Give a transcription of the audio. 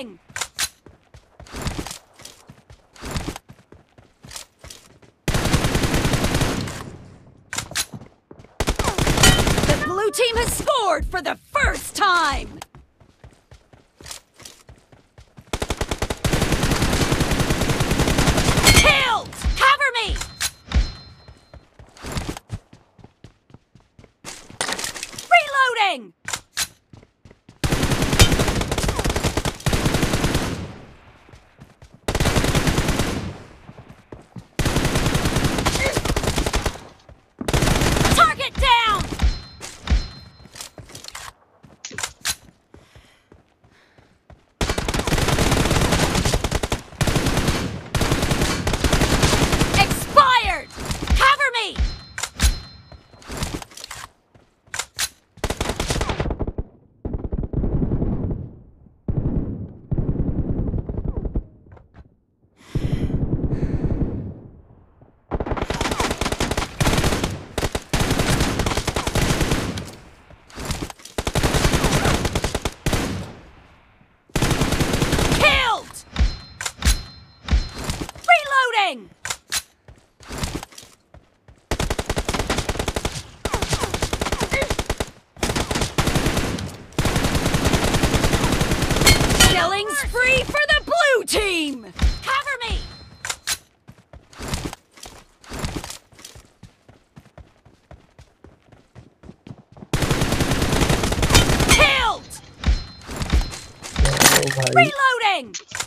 Reloading! The blue team has scored for the first time! Killed! Cover me! Reloading! Target down! Expired! Cover me! Killed! Reloading! Killing spree for the blue team! Cover me! Killed! ओ भाई Reloading!